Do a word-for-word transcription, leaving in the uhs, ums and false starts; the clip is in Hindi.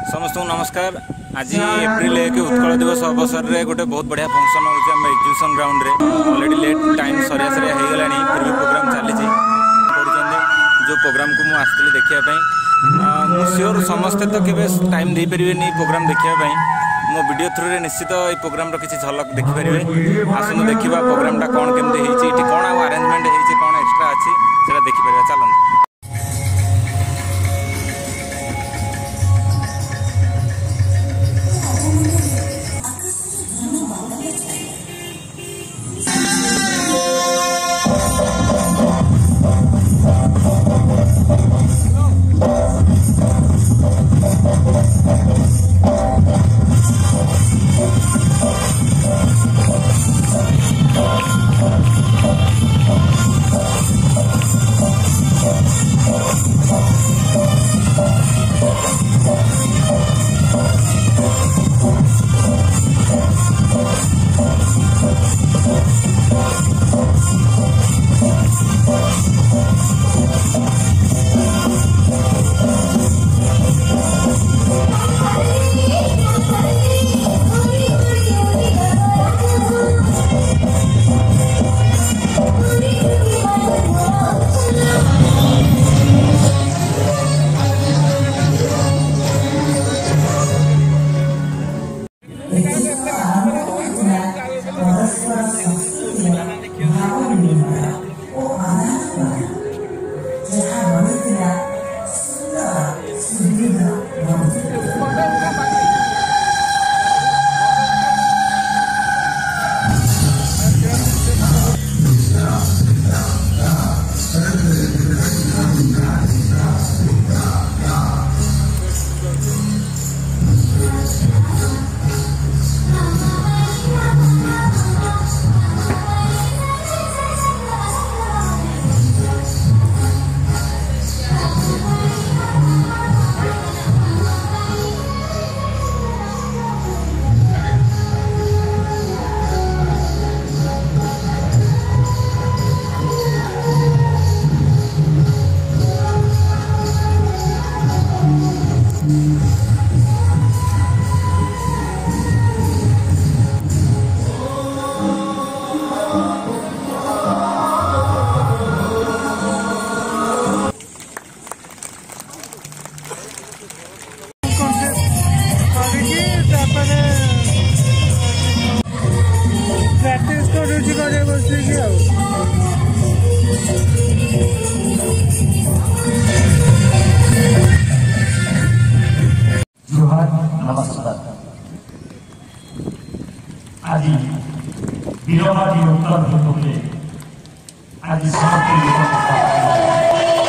समस्त नमस्कार। आज एप्रिल एक उत्कल दिवस अवसर में गोटे बहुत बढ़िया फंक्शन हो एग्जीबिशन ग्राउंड रे ऑलरेडी लेट टाइम सरिया सरिया हो गला फिर भी प्रोग्राम चली जो प्रोग्राम को मुझे देखा मु श्योर समस्ते तो केवे टाइम दे पारे प्रोग्राम देखा मो वीडियो थ्रू रे निश्चित ये प्रोग्राम किसी झलक देखिपारे। आसन देखा प्रोग्राम कौन केमती कौन अरेंजमेंट हो कौन एक्सट्रा अच्छी से देखिपारे। चलते आज वीरवादी उत्तर आज समस्त